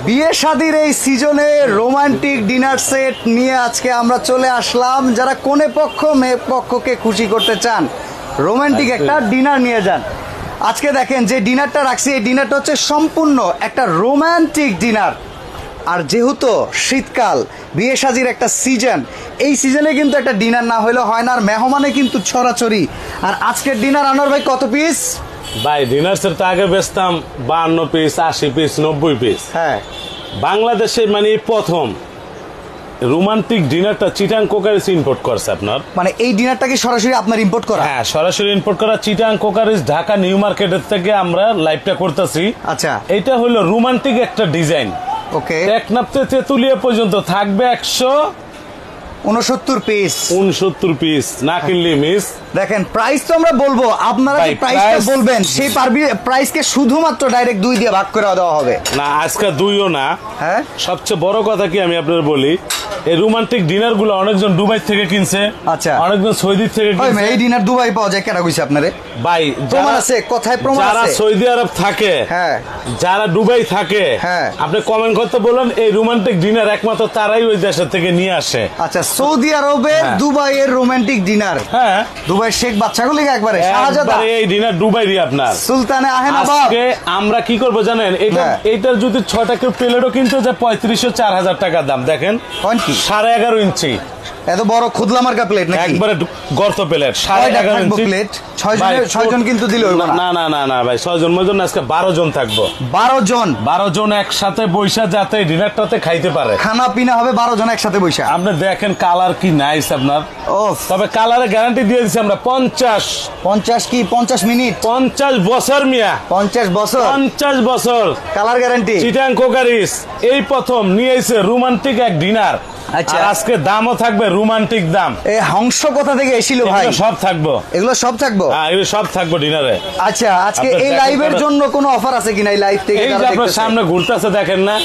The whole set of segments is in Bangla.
বিয়ে শাদীর এই সিজনে রোমান্টিক ডিনার সেট নিয়ে আজকে আমরা চলে আসলাম। যারা কোনে পক্ষ মেয়ে পক্ষকে খুশি করতে চান, রোমান্টিক একটা ডিনার নিয়ে যান। আজকে দেখেন যে ডিনারটা রাখছি, এই ডিনারটা হচ্ছে সম্পূর্ণ একটা রোমান্টিক ডিনার। আর যেহেতু শীতকাল, বিয়ে শাদীর একটা সিজন, এই সিজনে কিন্তু একটা ডিনার না হইলে হয় না। আর মেহমানে কিন্তু ছড়াছড়ি। আর আজকের ডিনার আনোয়ার ভাই কত পিস? ভাই ডিনার সেট তো আগে বেচতাম 52 পিস, 80 পিস, 90 পিস। হ্যাঁ, বাংলাদেশে মানে প্রথম রোমান্টিক ডিনারটা চিটাং কোকারিজ ইম্পোর্ট করছে আপনার। মানে এই ডিনারটা কি সরাসরি আপনার ইম্পোর্ট করা? হ্যাঁ, সরাসরি ইম্পোর্ট করা চিটাং কোকারিজ, ঢাকা নিউ মার্কেটের থেকে আমরা লাইভটা করতেছি। আচ্ছা, এটা হলো রোমান্টিক একটা ডিজাইন। ওকে, টেকনাফতে তেতুলিয়া পর্যন্ত থাকবে 169 পিস। 69 পিস, না কিনলে মিস। দেখেন প্রাইস তো আমরা বলবো, আপনারা যে প্রাইসটা বলবেন সেই প্রাইসকে শুধুমাত্র ডাইরেক্ট 2 দিয়ে ভাগ করে দেওয়া হবে। না, আজকে 2ও না। হ্যাঁ, সবচেয়ে বড় কথা কি আমি আপনাদের বলি, এই রোমান্টিক ডিনার গুলো অনেকজন দুবাই থেকে কিনছে। আচ্ছা, অনেকজন সৌদি থেকে কিনছে। এই ডিনার দুবাই পাওয়া যায় কেন কইছে আপনারে? ভাই প্রমাণ আছে, কথায় প্রমাণ আছে। যারা সৌদি আরব থাকে, হ্যাঁ, যারা দুবাই থাকে, হ্যাঁ, আপনি কমেন্ট করতে বলেন এই রোমান্টিক ডিনার একমাত্র তারাই ওই দেশের থেকে নিয়ে আসে। আচ্ছা, সৌদি আরবে দুবাইয়ের রোমান্টিক ডিনার। হ্যাঁ, দুবাই শেখ বাচ্চাগুলো একবারে শাহজাদা, এই ডিনার দুবাইরই আপনার সুলতানে আহেনা বাপ। আজকে আমরা কি করব জানেন, এইটার যদি 6টা কেউ প্লেটও কিনতে যায় 3500-4000 টাকা দাম। দেখেন 11.5 ইঞ্চি এত বড় খুদলা মার্কা প্লেট নাকি? একবারে গর্ত প্লেট, 11.5 ইঞ্চি প্লেট। 6 জন কিন্তু দিল না না না না ভাই, 6 জন মজন আজকে 12 জন থাকবো। 12 জন একসাথে বৈশা যাতে ডিনারটাতে খাইতে পারে, খানা পিনা হবে 12 জন একসাথে বৈশা। আপনি দেখেন কালার কি নাইস আপনার। তবে কালারে গ্যারান্টি দিয়ে দিচ্ছি আমরা 50 কি 50 মিনিট 50 বছর মিয়া, 50 বছর কালার গ্যারান্টি। চিটাং কোকারিজ এই প্রথম নিয়ে এসে রোমান্টিক এক ডিনার। আচ্ছা, আজকে দামও থাকবে রোমান্টিক দাম। এই হংস কোথা থেকে এসেছিল ভাই? সব থাকবো, এগুলো সব থাকবো। হ্যাঁ, এগুলো সব থাকবো ডিনারে। আচ্ছা, আজকে এই লাইভের জন্য কোনো অফার আছে কিনা? এই লাইভ থেকে এই যে আপনার সামনে ঘুরতেছে দেখেন না।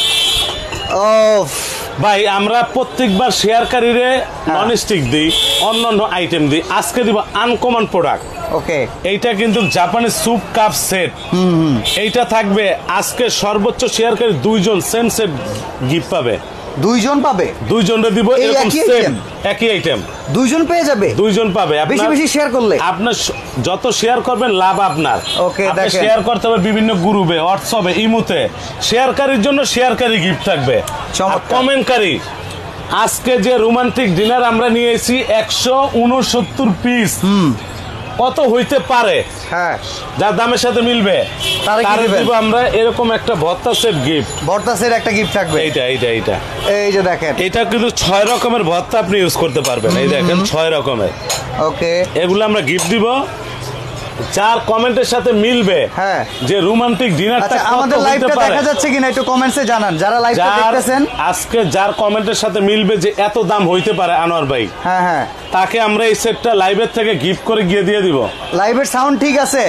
ভাই আমরা প্রত্যেকবার শেয়ারকারীরে ননস্টিক দিই, অন্যান্য আইটেম দিই। আজকে দিব আনকমন প্রোডাক্ট। ওকে, এইটা কিন্তু জাপানি স্যুপ কাপ সেট। এইটা থাকবে আজকে সর্বোচ্চ শেয়ারকারী 2 জন সেম সেট গিফট পাবে। 2 জন পাবে, 2 জনরে দিব এরকম সেম একই আইটেম। 2 জন পেয়ে যাবে, 2 জন পাবে। বেশি বেশি শেয়ার করলে আপনার যত শেয়ার করবেন লাভ আপনার। ওকে, দেখেন শেয়ার করতে হবে বিভিন্ন গ্রুপে, হোয়াটসঅ্যাপে, ইমোতে। শেয়ারকারীর জন্য শেয়ারকারী গিফট থাকবে, কমেন্টকারী। আজকে যে রোমান্টিক ডিনার আমরা নিয়েছি 169 পিস, কত হইতে পারে? হ্যাঁ, যার দামের সাথে মিলবে তারে দিব আমরা এরকম একটা ভর্তা সেট গিফট। ভর্তা সেট একটা গিফট থাকবে। এইটা এই যে দেখেন, এটা কিন্তু 6 রকমের ভর্তা আপনি ইউজ করতে পারবেন। এই দেখেন 6 রকমের। ওকে, এগুলো আমরা গিফট দিব যার কমেন্টের সাথে মিলবে। হ্যাঁ, যে রোমান্টিক ডিনারটা আমাদের লাইভটা দেখা যাচ্ছে কিনা একটু কমেন্টসে জানান, যারা লাইভটা দেখতেছেন। আজকে যার কমেন্টের সাথে মিলবে যে এত দাম হইতে পারে আনোয়ার ভাই, হ্যাঁ হ্যাঁ, তাকে আমরা এই সেটটা লাইভের থেকে গিফট করে গিয়ে দিয়ে দিব। লাইভের সাউন্ড ঠিক আছে?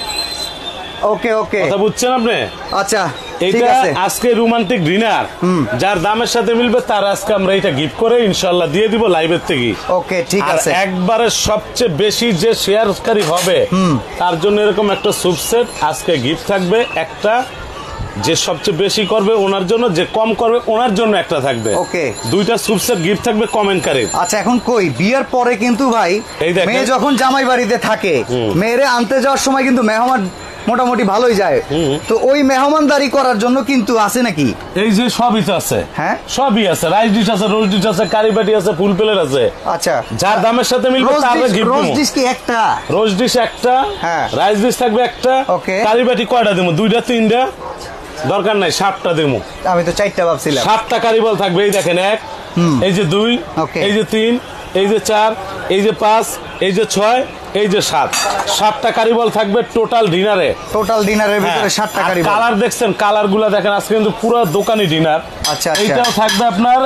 ওকে ওকে, কথা বুঝছেন আপনি? আচ্ছা, এইটা আজকে রোমান্টিক ডিনার যার দামের সাথে মিলবে তার আজকে আমরা এটা গিফট করে ইনশাআল্লাহ দিয়ে দিব লাইভের থেকে। ওকে, ঠিক আছে। একবারে সবচেয়ে বেশি যে শেয়ারকারী হবে তার জন্য এরকম একটা স্যুপ সেট আজকে গিফট থাকবে একটা। যে সবচেয়ে বেশি করবে ওনার জন্য, যে কম করবে ওনার জন্য একটা থাকবে। ওকে, 2টা স্যুপ সেট গিফট থাকবে কমেন্টকারী। আচ্ছা, এখন কই বিয়ের পরে কিন্তু ভাই মেয়ে যখন জামাই বাড়িতে থাকে, মেয়েরে আনতে যাওয়ার সময় কিন্তু মেহমান মোটামুটি ভালোই যায়। তো ওই মেহমানদারি করার জন্য কিন্তু আছে নাকি? এই যে সবই তো আছে। হ্যাঁ, সবই আছে। রাইস ডিশ আছে, রোজ ডিশ আছে, কারি বাটি আছে, ফুল প্লেট আছে। আচ্ছা, যার দামের সাথে মিলবে তার গিফট। রোজ ডিশ কি একটা? রোজ ডিশ একটা, হ্যাঁ। রাইস ডিশ থাকবে একটা। ওকে, কারি বাটি কয়টা দেবো? 2টা 3টা? দরকার নাই, 7টা দেবো। আমি তো 4টা ভাবছিলাম। 7টা কারি বল থাকবে। এই দেখেন 1, এই যে 2, এই যে 3, এই যে 4, এই যে 5, এই যে 6, এই যে 7, 7টা কারিবল থাকবে টোটাল ডিনারে। টোটাল ডিনারের ভিতরে 7টা কারিবল। কালার দেখছেন, কালার গুলা দেখেন, আজকে কিন্তু পুরো দোকানি ডিনার। আচ্ছা, এইটাও থাকবে আপনার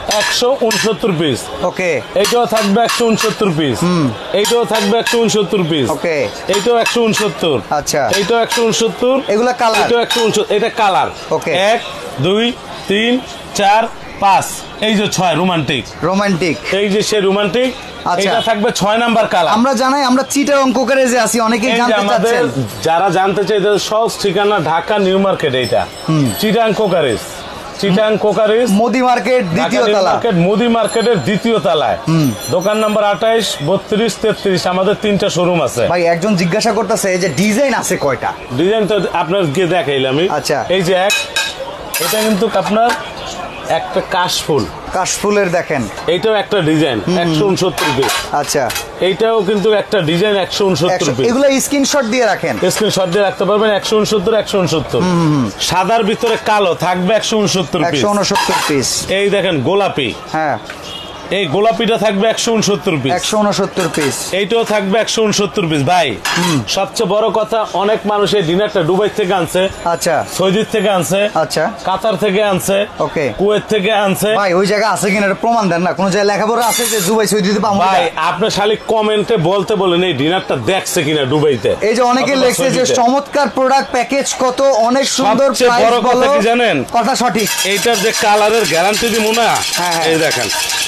169 পিস। ওকে, এইটাও থাকবে 169 পিস। এইটাও থাকবে 169 পিস। ওকে, এইটাও 169। আচ্ছা, এইটাও 169। এগুলা কালার। এটাও 169। এটা কালার। ওকে, 1 2 3 4 5, এই যে 6 রোমান্টিক। এই যে সে রোমান্টিক। এটা থাকবে 6 নাম্বার কালার। আমরা জানাই আমরা চিটাগং কোকারিজে আছি, অনেকেই জানতে চাচ্ছেন। যারা জানতে চাই তাদের সহজ ঠিকানা ঢাকা নিউ মার্কেট। এইটা চিটাগং কোকারিজ। চিটাং কোকারিজ, মুদি মার্কেট দ্বিতীয় তলা, মুদি মার্কেটের দ্বিতীয় তলায়, দোকান নাম্বার 28, 32, 33। আমাদের 3টা শোরুম আছে। ভাই একজন জিজ্ঞাসা করতেছে যে ডিজাইন আছে কয়টা? ডিজাইন তো আপনার গিয়ে দেখাইলাম আমি। আচ্ছা, এই যে এটা কিন্তু আপনার একটা কাশফুল, কাশফুলের দেখেন, এইটাও একটা ডিজাইন 169 পিস। আচ্ছা, এইটাও কিন্তু একটা ডিজাইন 169 পিস। এগুলো স্ক্রিনশট দিয়ে রাখেন, স্ক্রিনশট দিয়ে রাখতে পারবেন। 169। সাদার ভিতরে কালো থাকবে 169 পিস। এই দেখেন গোলাপি, হ্যাঁ এই গোলাপিটা থাকবে 169 পিস। 169 পিস। এইটাও থাকবে 169 পিস। ভাই সবচেয়ে বড় কথা, অনেক মানুষ এই ডিনারটা দুবাই থেকে আনছে, আচ্ছা, সৌদি থেকে আনছে, আচ্ছা, কাতার থেকে আনছে, ওকে, কুয়েত থেকে আনছে। ভাই ওই জায়গা আছে কিনা প্রমাণ দেন না, কোন জায়গায় লেখাপড়া আছে যে দুবাই সৌদিতে পাবো? ভাই আপনি খালি কমেন্টে বলতে বলেন এই ডিনারটা দেখছে কিনা দুবাইতে। এই যে অনেকে লেখছে যে চমৎকার প্রোডাক্ট, প্যাকেজ কত, অনেক সুন্দর প্রাইস। বড় কথা কি জানেন? কথা সঠিক। এইটার যে কালারের গ্যারান্টি দিব না, এই দেখেন।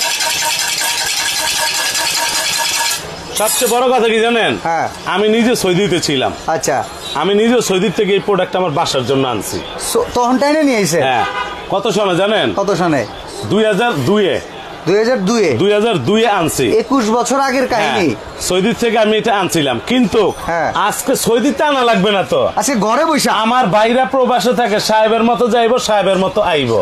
সবচেয়ে বড় কথা কি জানেন? আমি নিজে সৌদিতে ছিলাম। আচ্ছা, আমি নিজে সৌদি থেকে এই প্রোডাক্ট আমার বাসার জন্য আনছি। তখন টাইনে নিয়ে এসে? হ্যাঁ। কত সনে জানেন? কত সনে? 2002-এ। 2002-এ আনছি। 21 বছর আগের কাহিনী। সৌদি থেকে আমি এটা আনছিলাম, কিন্তু আজকে সৌদিতে আনা লাগবে না তো, আজকে ঘরে বসে আমার বাইরা প্রবাসে থাকে, সাহেবের মতো যাইবো, সাহেবের মতো আইবো।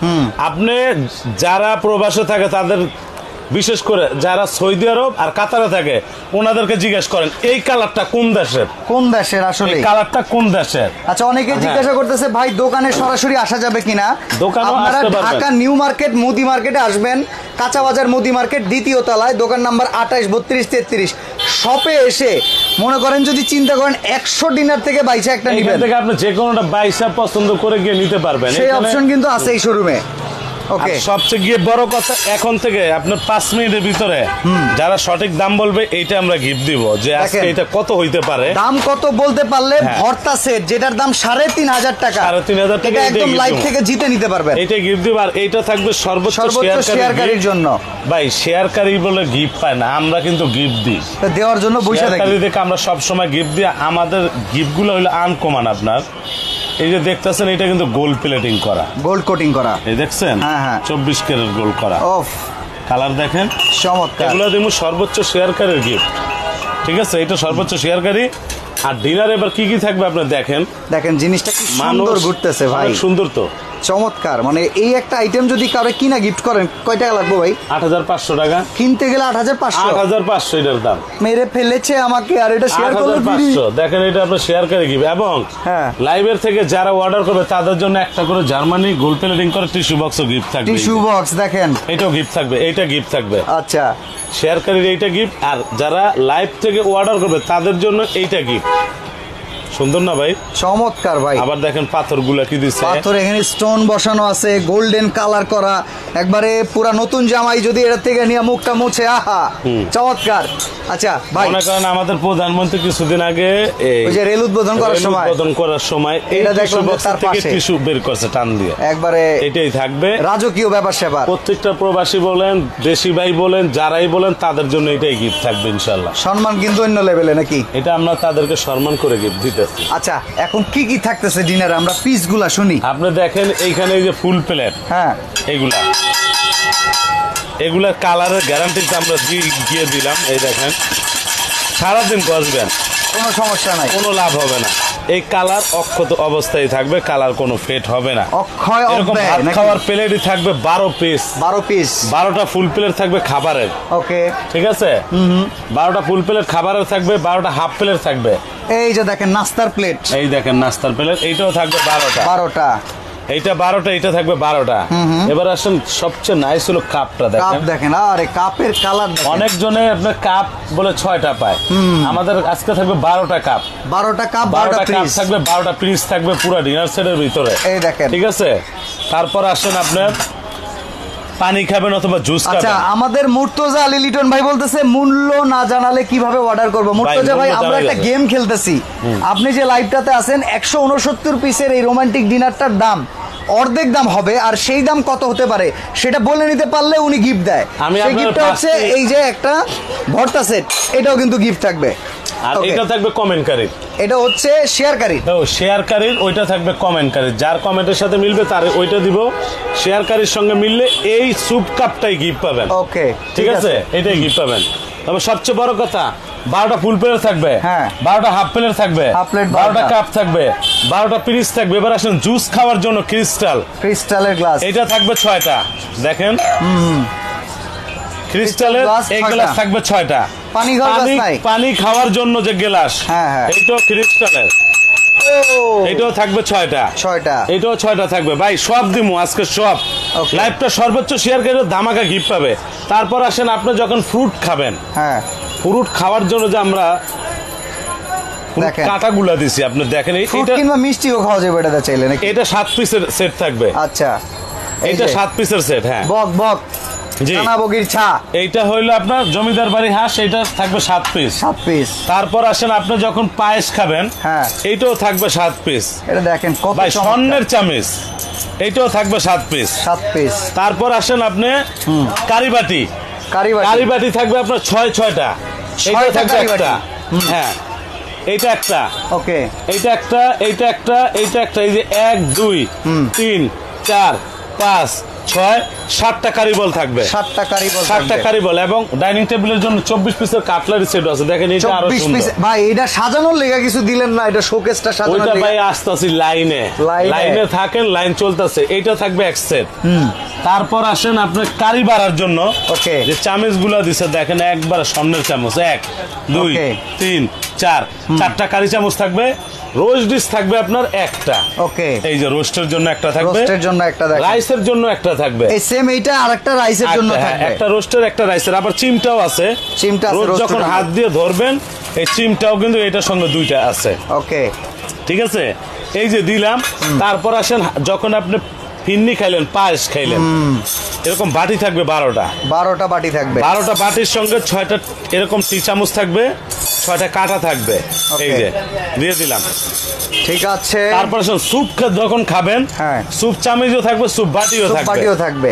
আপনি যারা প্রবাসে থাকে তাদের, বিশেষ করে যারা সৌদি আরব আর কাতারে থাকে, ওনাদেরকে জিজ্ঞেস করেন এই কালারটা কোন দেশের, কোন দেশের আসলে কালারটা কোন দেশের। আচ্ছা, অনেকে জিজ্ঞাসা করতেছে ভাই দোকানে সরাসরি আসা যাবে কিনা? আপনারা ঢাকা নিউ মার্কেট মুদি মার্কেটে আসবেন, কাঁচা বাজার মুদি মার্কেট দ্বিতীয় তলায়, দোকান নাম্বার 28, 32, 33। শপে এসে মনে করেন যদি চিন্তা করেন 100 ডিনার থেকে বাইসা একটা নিবেন, থেকে আপনি যে কোনোটা বাইসা পছন্দ করে গিয়ে নিতে পারবেন, সেই অপশন কিন্তু আছে এই শোরুমে। ওকে, সবচেয়ে গিয়ে বড় কথা, এখন থেকে আপনার 5 মিনিটের ভিতরে যারা সঠিক দাম বলবে এইটা আমরা গিফট দিব। যে আজকে এটা কত হইতে পারে, দাম কত বলতে পারলে ভর্তা সেট যেটার দাম 3,500 টাকা, 3,500 টাকা একদম লাইভ থেকে জিতে নিতে পারবেন। এটা গিফট দিব। আর এইটা থাকবে সর্বোচ্চ শেয়ারকারীর জন্য। ভাই শেয়ারকারী বলে গিফট পায় না, আমরা কিন্তু গিফট দিই, দেওয়ার জন্য বসে থাকি। দেখে আমরা সব সময় গিফট দিই। আমাদের গিফটগুলো হলো আনকমন। আপনার এই যে দেখতেছেন, এটা কিন্তু গোল্ড প্লেটিং করা, গোল্ড কোটিং করা, এই দেখছেন? 24 ক্যারেট গোল্ড করা। কালার দেখেন, চমৎকার। এগুলো দিব সর্বোচ্চ শেয়ারকারীর গিফট। ঠিক আছে, এটা সর্বোচ্চ শেয়ারকারী। আর ডিনার এবার কি কি থাকবে আপনি দেখেন, জিনিসটা কি সুন্দর ঘুরতেছে ভাই, সুন্দর তো, চমৎকার। মানে এই একটা আইটেম যদি কারো কিনা গিফট করেন, কয় টাকা লাগবে ভাই? 8,500 টাকা। কিনতে গেলে 8,500। 8,500 এটার দাম। মেরে ফেলেছে আমাকে। আর এটা শেয়ার করলে 8,500। দেখেন, এটা আপনার শেয়ারকারী গিফট। এবং লাইভের থেকে যারা অর্ডার করবে তাদের জন্য একটা করে জার্মানি গোল্ড প্লেটিং করে টিস্যু বক্সও গিফট থাকবে। টিস্যু বক্স দেখেন, এটাও গিফট থাকবে, এইটা গিফট থাকবে। আচ্ছা, শেয়ারকারীর এইটা গিফট। আর যারা লাইভ থেকে অর্ডার করবে তাদের জন্য এইটা গিফট। সুন্দর না ভাই? চমৎকার ভাই। আবার দেখেন পাথরগুলা কি দিচ্ছে, পাথর এখানে স্টোন বসানো আছে, গোল্ডেন কালার করা, একবারে পুরা নতুন জামাই যদি এর থেকে নিয়ে মুখটা মুছে, আহা চমৎকার। আচ্ছা ভাই, মনে করেন আমাদের প্রধানমন্ত্রী কিছুদিন আগে ওই যে রেল উদ্বোধন করার সময় এটা দেখলাম তার পাশে টিস্যু বের করছে টান দিয়ে, একবারে এটাই থাকবে রাজকীয় ব্যাপার স্যাপার। প্রত্যেকটা প্রবাসী বলেন, দেশি ভাই বলেন, যারাই বলেন তাদের জন্য এটাই গিফট থাকবে ইনশাআল্লাহ। সম্মান কিন্তু অন্য লেভেলে নাকি? এটা আমরা তাদেরকে সম্মান করে গিফট দিতেছি। আচ্ছা, এখন কি কি থাকতেছে ডিনারে, আমরা পিসগুলা শুনি। আপনি দেখেন এইখানে এই যে ফুল প্লেট, এগুলার কালারের গ্যারান্টি আমরা দিয়ে দিলাম। এই দেখেন, সারাদিন বসবেন, কোনো সমস্যা নাই, কোনো লাভ হবে না। এই কালার অক্ষত অবস্থায় থাকবে, কালার কোনো ফেট হবে না। অক্ষয় খাওয়ার প্লেটই থাকবে 12 পিস। 12টা ফুল প্লেট থাকবে খাবারের। ওকে, ঠিক আছে। 12টা ফুল প্লেট খাবারের থাকবে, 12টা হাফ প্লেট থাকবে। এই যে দেখেন নাস্তার প্লেট, এই দেখেন নাস্তার প্লেট, এইটাও থাকবে 12টা। এইটা 12টা, এটা থাকবে 12টা। এবার আসেন, সবচেয়ে নাইস হলো কাপটা দেখেন। আরে কাপের কালার, অনেক জনে আপনার কাপ বলে 6টা পায়, আমাদের আজকে থাকবে 12টা কাপ। 12টা কাপ থাকবে, 12টা পিস থাকবে পুরো ডিনার সেটের ভিতরে। এই দেখেন, ঠিক আছে। তারপর আসেন আপনার পানি খাবেন অথবা জুস খাবেন। আচ্ছা, আমাদের মুর্তজা আলী লিটন ভাই বলতেছে মূল্য না জানালে কিভাবে অর্ডার করব? মুর্তজা ভাই, আমরা একটা গেম খেলতেছি। আপনি যে লাইভটাতে আছেন, 169 পিসের এই রোমান্টিক ডিনারটার দাম অর্ধেক দাম হবে, আর সেই দাম কত হতে পারে সেটা বলে নিতে পারলে উনি গিফট দেয়। সেই গিফটটা হচ্ছে এই যে একটা ভর্তা সেট, এটাও কিন্তু গিফট থাকবে। আর এটা থাকবে কমেন্টকারী। এটা হচ্ছে শেয়ারকারী। শেয়ারকারীর ওইটা থাকবে কমেন্টকারী, যার কমেন্টের সাথে মিলবে তার ওইটা দিব। শেয়ারকারীর সঙ্গে মিললে এই স্যুপ কাপটাই গিফট পাবেন। ওকে, ঠিক আছে, এটাই গিফট পাবেন। তবে সবচেয়ে বড় কথা 12টা ফুল প্লেট থাকবে, 12টা হাফ প্লেট থাকবে, 12টা কাপ থাকবে, 12টা পিরিচ থাকবে। এবার আসেন জুস খাওয়ার জন্য ক্রিস্টালের গ্লাস, এটা থাকবে 6টা। দেখেন ক্রিস্টালের এই গ্লাস থাকবে 6টা। পানি খাওয়ার জন্য যে গ্লাস, এইটাও ক্রিস্টালের, এটাও থাকবে 6টা। এটাও 6টা থাকবে। ভাই সব দিমু আজকে, সব লাইভটা সর্বোচ্চ শেয়ার করে ধামাকা গিফট পাবে। তারপর আসেন আপনি যখন ফ্রুট খাবেন, ফ্রুট খাওয়ার জন্য যে আমরা কাটাগুলা দিছি, আপনি দেখেন কিংবা মিষ্টিও খাওয়া যাবে এটা চাইলে নাকি? এটা 7 পিসের সেট থাকবে। আচ্ছা, এটা 7 পিসের সেট। হ্যাঁ, বক জি, কানাবগির ছা, এইটা হইলো আপনার জমিদার বাড়ি হাঁস, এটা থাকবে 7 পিস। তারপর আসেন আপনি যখন পায়েস খাবেন, এইটাও থাকবে 7 পিস। এটা দেখেন কত ভাই স্বর্ণের চামিচ, এইটাও থাকবে 7 পিস। তারপর আসেন আপনি কারিবাটি থাকবে আপনার 6টা। এইটা থাকবে একটা। হ্যাঁ, এইটা একটা। ওকে, এইটা একটা, এইটা একটা, এইটা একটা। এই যে 1 2 3 4 5 6 7টা কারিবল থাকবে। 7টা কারিবল এবং ডাইনিং টেবিলের জন্য 24 পিসের কাটলারি সেট আছে। দেখেন এটা আরো সুন্দর। ভাই এটা সাজানোর লেগা কিছু দিলেন না? এটা শোকেসটা সাজানোর লেগা। ওইটা ভাই আসতাছি লাইনে থাকেন, লাইন চলতেছে। এইটা থাকবে এক সেট। তারপর আসেন আপনার কারি বাড়ার জন্য যে চামচ গুলা দিছে, দেখেন একবার স্বর্ণের চামচ, 1 2 3 4 4টা কারি চামচ থাকবে। রোস্ট ডিশ থাকবে আপনার একটা। ওকে, এই যে রোস্টের জন্য একটা থাকবে, রাইসের জন্য একটা থাকবে। এই সেম এইটা আরেকটা রাইসের জন্য থাকবে, একটা রোস্টের একটা রাইসের। আবার চিমটাও আছে। যখন হাত দিয়ে ধরবেন এই চিমটাও কিন্তু এটার সঙ্গে 2টা আছে। ওকে, ঠিক আছে, এই যে দিলাম। তারপর আসেন যখন আপনি ফিন্নি খাইলেন, পায়েস খাইলেন, এরকম বাটি থাকবে 12টা বাটি থাকবে। 12টা বাটির সঙ্গে 6টা এরকম টি চামচ থাকবে, 6টা কাটা থাকবে। এই যে দিয়ে দিলাম। ঠিক আছে। তারপর স্যুপ যখন খাবেন, স্যুপ চামচও থাকবে, স্যুপ বাটিও থাকবে।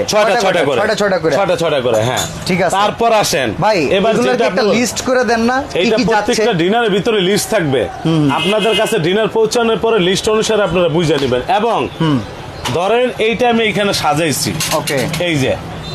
6টা করে। হ্যাঁ, ঠিক আছে। তারপর আসেন ভাই, এবার একটা লিস্ট করে দেন না, এইটা প্রত্যেকটা ডিনারের ভিতরে লিস্ট থাকবে। আপনাদের কাছে ডিনার পৌঁছানোর পরে লিস্ট অনুসারে আপনারা বুঝে নেবেন। এবং ধরেন এইটা আমি এখানে সাজাইছি। ওকে, এই যে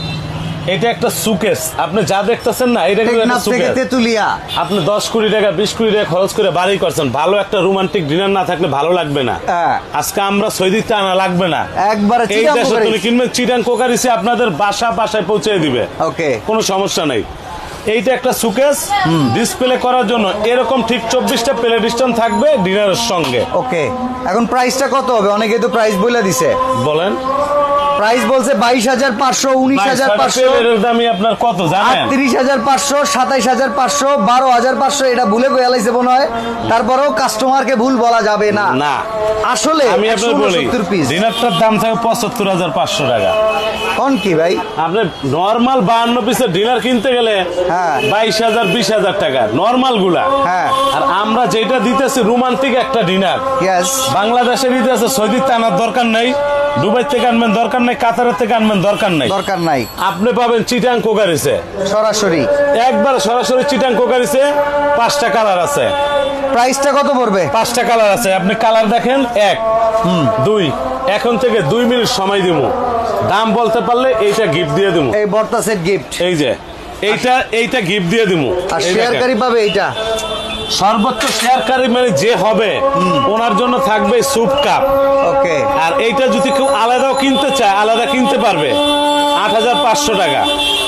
এটা একটা সুকেস, আপনি যা দেখতেছেন না, এটা কিন্তু সুকেস। আপনি 10 কোটি টাকা 20 কোটি টাকা খরচ করে বাড়ি করছেন, ভালো একটা রোমান্টিক ডিনার না থাকলে ভালো লাগবে না। আজকে আমরা সৈদিতে আনা লাগবে না, একবারে এই দেশে তুমি কিনবেন চিটাং কোকারিসে আপনাদের বাসায় পৌঁছে দিবে। ওকে, কোনো সমস্যা নাই। এইটা একটা সুকেস ডিসপ্লে করার জন্য এরকম ঠিক 24টা প্লেট স্ট্যান্ড থাকবে ডিনারের সঙ্গে। ওকে, এখন প্রাইসটা কত হবে? অনেকে তো প্রাইস বলে দিছে। বলেন। প্রাইস বলছে 22,500, 19,500। এর দামই আপনার কত জানেন? 38,500, 27,500, 12,500। এটা ভুলে গেলাইছে মনে হয়। তারপরেও কাস্টমারকে ভুল বলা যাবে না। না, আসলে আমি আপনাকে বলি ডিনারটার দাম থাকে 75,500 টাকা। কোন কি ভাই, আপনি নরমাল 52 পিসের ডিনার কিনতে গেলে 22,000 20,000 টাকা নরমাল গুলা। আর আমরা যেটা দিতেছি রোমান্টিক একটা ডিনার, বাংলাদেশে দিতেছে, সৌদিতে আনার দরকার নাই, দুবাই থেকে আনবেন দরকার নাই, কাতারের থেকে আনবেন দরকার নাই। আপনি পাবেন চিটাং কোকারিসে সরাসরি, একবার সরাসরি চিটাং কোকারিসে। 5টা কালার আছে। প্রাইসটা কত পড়বে? 5টা কালার আছে। আপনি কালার দেখেন, 1 2। এখন থেকে 2 মিনিট সময় দিব, দাম বলতে পারলে এইটা গিফট দিয়ে দিব। এই বর্তা সেট গিফট, এই যে এইটা গিফট দিয়ে দিব। আর শেয়ারকারী পাবে এইটা। সর্বোচ্চ শেয়ারকারী মানে যে হবে ওনার জন্য থাকবে স্যুপ কাপ। ওকে, আর এইটা যদি কেউ আলাদাও কিনতে চায় আলাদা কিনতে পারবে। 8,500 টাকা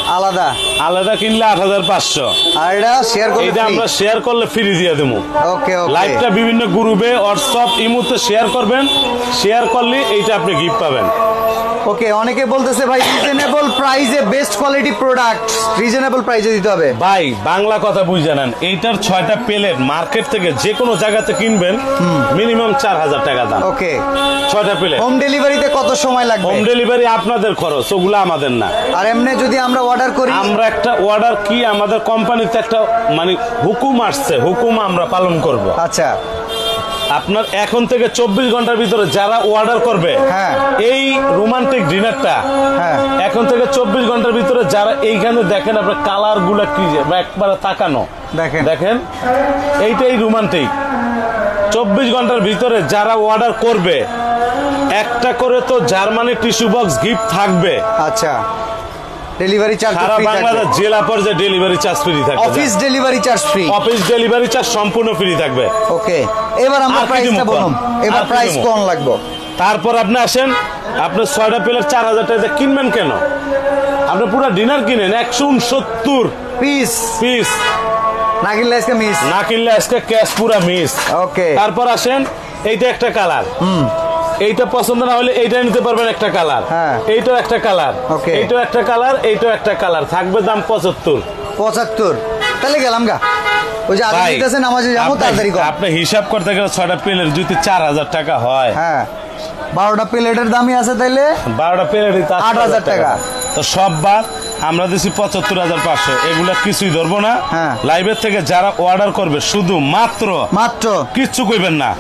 আলাদা কিনলে 8,500। আর এটা শেয়ার করলে, এটা আমরা শেয়ার করলে ফ্রি দিয়ে দেবো। ওকে, লাইভটা বিভিন্ন গ্রুপে হোয়াটসঅ্যাপ ইমোতে শেয়ার করবেন, শেয়ার করলে এইটা আপনি গিফট পাবেন। ওকে, অনেকে বলতেছে ভাই রিজনেবল প্রাইসে বেস্ট কোয়ালিটি প্রোডাক্ট, রিজনেবল প্রাইসে দিতে হবে। ভাই বাংলা কথা বুঝে জানেন, এইটার 6টা প্লেট মার্কেট থেকে যে কোনো জায়গাতে কিনবেন মিনিমাম 4,000 টাকা দাম। ওকে, 6টা প্লেট। হোম ডেলিভারিতে কত সময় লাগবে? হোম ডেলিভারি আপনাদের খরচ, ওগুলো আমাদের না। আর এমনি যদি আমরা অর্ডার করি, আমরা একটা অর্ডার কি আমাদের কোম্পানিতে একটা মানে হুকুম আসছে, হুকুম আমরা পালন করব। আচ্ছা, আপনার এখন থেকে 24 ঘন্টার ভিতরে যারা অর্ডার করবে এই রোমান্টিক ডিনারটা, এখন থেকে 24 ঘন্টার ভিতরে যারা এইখানে দেখেন আপনার কালার গুলা কি একবারে তাকানো, দেখেন দেখেন এইটাই রোমান্টিক। 24 ঘন্টার ভিতরে যারা অর্ডার করবে একটা করে তো জার্মানি টিস্যু বক্স গিফট থাকবে। আচ্ছা, ডেলিভারি চার্জ সারা বাংলাদেশ জেলা পর্যায়ে ডেলিভারি চার্জ ফ্রি থাকবে। Office delivery charge free, office delivery charge সম্পূর্ণ ফ্রি থাকবে। ওকে, এবার আমরা প্রাইসটা বলুন, এবার প্রাইস কোন লাগবে? তারপর আপনি আসেন, আপনি 6টা প্লেট 4000 টাকা কিনবেন কেন? আপনি পুরো ডিনার কিনেন 169 পিস পিস, না কিনলে আজকে মিস, না কিনলে আজকে ক্যাশ পুরা মিস। ওকে, তারপর আসেন, এইটা একটা কালার, এইটা পছন্দ না হলে এইটা নিতে পারবেন একটা কালার, এইটাও একটা কালার, এইটাও একটা কালার, এইটাও একটা কালার, থাকবে দাম 75। তাহলে গেলাম গা, ওই যে আগে দিতেছেন নামাজে যাবো তাড়াতাড়ি কর। আপনি হিসাব করতে গেলে 6টা প্লেটের যদি 4000 টাকা হয়, হ্যাঁ 12টা প্লেটের দামই আছে, তাইলে 12টা প্লেটই 8000 টাকা। তো সব বাদ আমরা দিছি 75,500, এগুলা কিছুই ধরবো না। লাইভের থেকে যারা অর্ডার করবে শুধু মাত্র কিচ্ছু কইবেন না,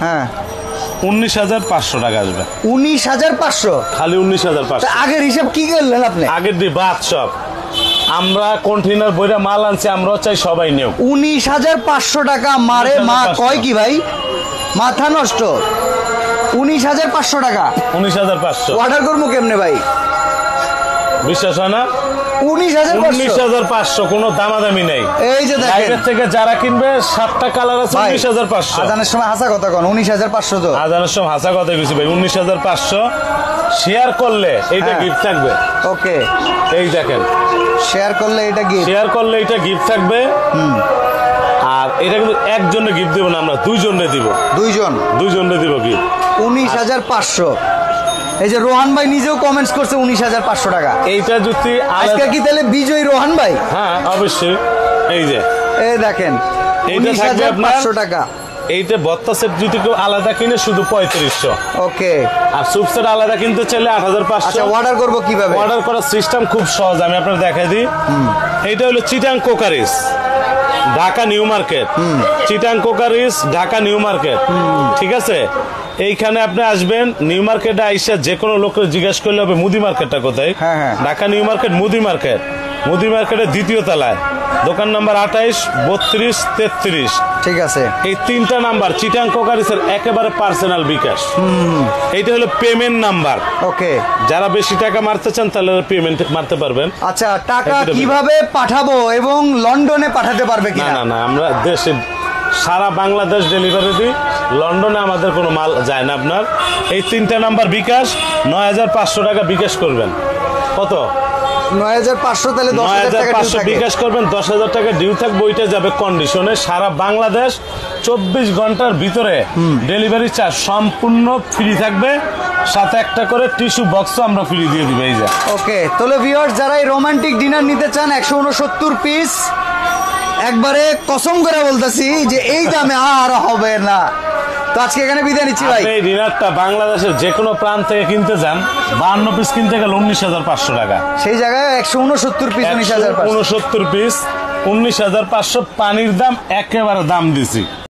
19,500 টাকা আসবে। 19,500, খালি 19,500। আগের হিসাব কি করলেন আপনি? আগের দিয়ে বাদ সব, আমরা কন্টেইনার বইরা মাল আনছি, আমরাও চাই সবাই নেও। 19,500 টাকা মারে মা কয় কি ভাই, মাথা নষ্ট। 19,500 টাকা, 19,500 অর্ডার করবো কেমনে ভাই? বিশ্বাস হয় না? 19,500 কোনো দামাদামি নেই। এই যে দেখেন, লাইভের থেকে যারা কিনবে 7টা কালার আছে 19,500। আজানের সময় হাসা কথা কোন 19,500, তো আজানের সময় হাসা কথা কিছু ভাই, 19,500 শেয়ার করলে এইটা গিফট থাকবে। ওকে, এই দেখেন, শেয়ার করলে এটা গিফট, শেয়ার করলে এটা গিফট থাকবে। আর এটা কিন্তু একজনে গিফট দিব না, আমরা দুইজনে দিব, দুইজনে দিব গিফট। 19,500। এই যে রোহান ভাই নিজেও কমেন্টস করছে 19,500 টাকা। এইটা যদি আজকে কি তাহলে বিজয়ী রোহান ভাই? হ্যাঁ অবশ্যই। এই যে এই দেখেন, এইটা থাকবে 19,500 টাকা। এইটা ভর্তা সেট যদি কেউ আলাদা কিনে শুধু 3500। ওকে, আর স্যুপ সেট আলাদা কিনতে চাইলে 8,500। আচ্ছা, অর্ডার করব কিভাবে? অর্ডার করার সিস্টেম খুব সহজ, আমি আপনাদের দেখাই দিই। এইটা হলো Chittagong crockeries, Dhaka new market. Chittagong crockeries, Dhaka new market, ঠিক আছে? এইখানে আপনি আসবেন, নিউ মার্কেটে আইসা যে কোনো লোকের জিজ্ঞাসা করলে হবে মুদি মার্কেটটা কোথায়। ঢাকা নিউ মার্কেট, মুদি মার্কেট, মুদি মার্কেটের 2য় তলায়, দোকান নাম্বার 28, 32, 33। ঠিক আছে, এই 3টা নাম্বার চিটাং কোকারিসের একেবারে পার্সোনাল বিকাশ। এইটা হলো পেমেন্ট নাম্বার। ওকে, যারা বেশি টাকা মারতে চান তাহলে পেমেন্ট মারতে পারবেন। আচ্ছা, টাকা কিভাবে পাঠাবো এবং লন্ডনে পাঠাতে পারবে কি? না, আমরা দেশে সারা বাংলাদেশ ডেলিভারি দিই, লন্ডনে আমাদের কোনো মাল যায় না। আপনার এই 3টা নাম্বার বিকাশ, 9,500 টাকা বিকাশ করবেন। কত? 9,500, তাহলে 9,500 বিকাশ করবেন, 10,000 টাকা ডিউ থাকবে। ওইটা যাবে কন্ডিশনে, সারা বাংলাদেশ 24 ঘন্টার ভিতরে ডেলিভারি চার্জ সম্পূর্ণ ফ্রি থাকবে, সাথে একটা করে টিস্যু বক্সও আমরা ফ্রি দিয়ে দিই। এই যে ওকে, তাহলে ভিউয়ার্স যারা এই রোমান্টিক ডিনার নিতে চান 169 পিস, একবারে কসম করে বলতেছি যে এই দামে আর হবে না। তো আজকে এখানে বিদায় নিচ্ছি ভাই। এই ডিনারটা বাংলাদেশের যে কোনো প্রান্ত থেকে কিনতে যান, 52 পিস কিনতে গেলে 19,500 টাকা, সেই জায়গায় 169 পিস 19,500 পিস 19,500, পানির দাম একেবারে দাম দিছি।